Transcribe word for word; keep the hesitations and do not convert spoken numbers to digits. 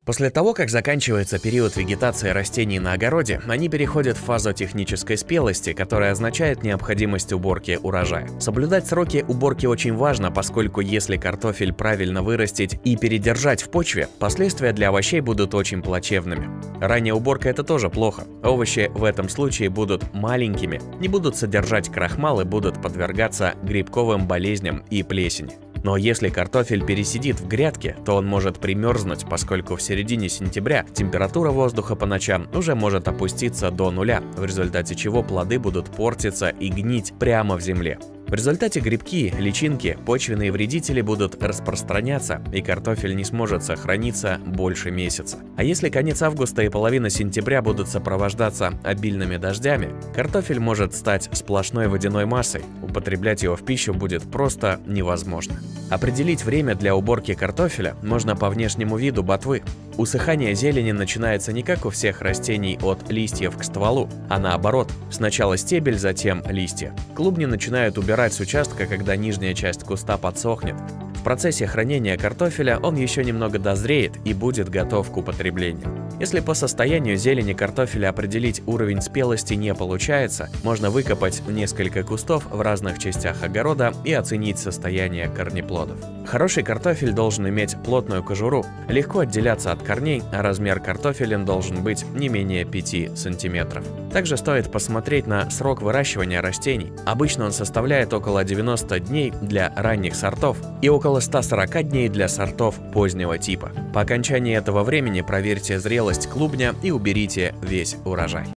После того, как заканчивается период вегетации растений на огороде, они переходят в фазу технической спелости, которая означает необходимость уборки урожая. Соблюдать сроки уборки очень важно, поскольку если картофель правильно вырастить и передержать в почве, последствия для овощей будут очень плачевными. Ранняя уборка – это тоже плохо. Овощи в этом случае будут маленькими, не будут содержать крахмал и будут подвергаться грибковым болезням и плесени. Но если картофель пересидит в грядке, то он может примерзнуть, поскольку в середине сентября температура воздуха по ночам уже может опуститься до нуля, в результате чего плоды будут портиться и гнить прямо в земле. В результате грибки, личинки, почвенные вредители будут распространяться, и картофель не сможет сохраниться больше месяца. А если конец августа и половина сентября будут сопровождаться обильными дождями, картофель может стать сплошной водяной массой, употреблять его в пищу будет просто невозможно. Определить время для уборки картофеля можно по внешнему виду ботвы. Усыхание зелени начинается не как у всех растений от листьев к стволу, а наоборот, сначала стебель, затем листья. Клубни начинают убирать с участка, когда нижняя часть куста подсохнет. В процессе хранения картофеля он еще немного дозреет и будет готов к употреблению. Если по состоянию зелени картофеля определить уровень спелости не получается, можно выкопать несколько кустов в разных частях огорода и оценить состояние корнеплодов. Хороший картофель должен иметь плотную кожуру, легко отделяться от корней, а размер картофелин должен быть не менее пяти сантиметров. Также стоит посмотреть на срок выращивания растений. Обычно он составляет около девяноста дней для ранних сортов и около ста сорока дней для сортов позднего типа. По окончании этого времени проверьте зрелость клубня и уберите весь урожай.